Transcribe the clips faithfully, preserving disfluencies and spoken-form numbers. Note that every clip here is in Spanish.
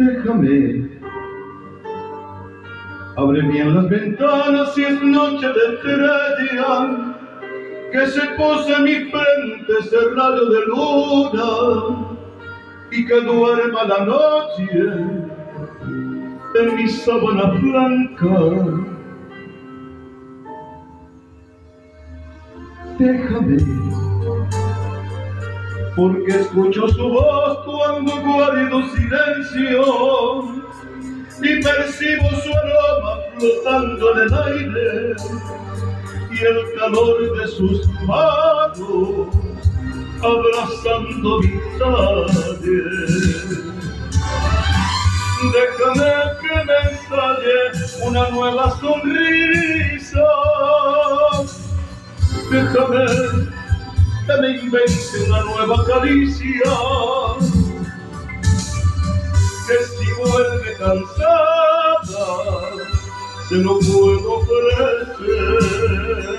Déjame, abre bien las ventanas si es noche de estrella, que se posa en mi frente ese rayo de luna y que duerma la noche en mi sábana blanca. Déjame, porque escucho su voz cuando guardo silencio y percibo su aroma flotando en el aire y el calor de sus manos abrazando mi talle. Déjame que me ensaye una nueva sonrisa, déjame que me invente una nueva caricia, que si vuelve cansada se lo puedo ofrecer.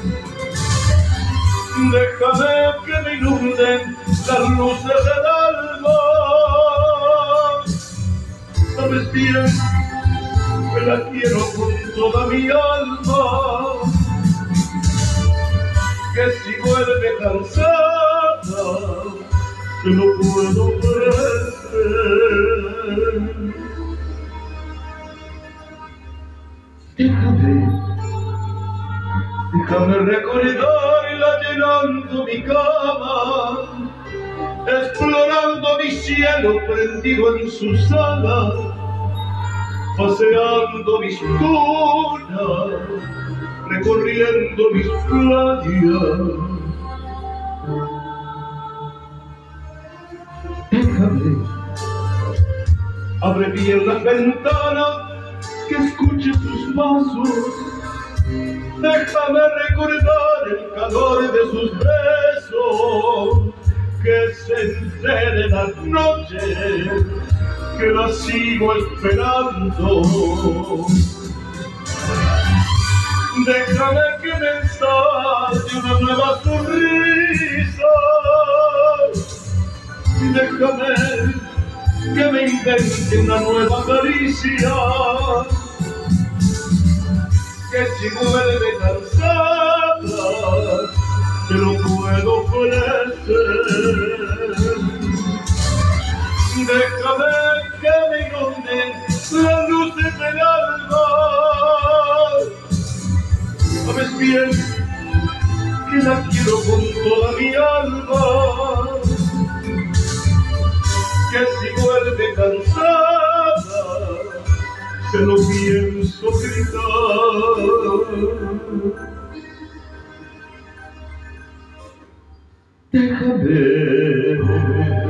Déjame que me inunden las luces del alma, sabes bien que la quiero con toda mi alma, que si vuelve cansada se lo puedo ofrecer. Déjame, déjame recordarla llenando mi cama, explorando mi cielo prendido en sus alas, paseando mis dunas, recorriendo mis playas. Déjame, abre bien las ventanas, que escuche sus pasos. Déjame recordar el calor de sus besos, que se entere la noche, que la sigo esperando. Déjame que me ensaye una nueva sonrisa, déjame que me invente una nueva caricia, que si vuelve cansada te lo puedo ofrecer. Déjame que me inunden las luces del alma, sabes bien que la quiero con toda mi alma, que si vuelve cansada se lo pienso gritar. Déjame.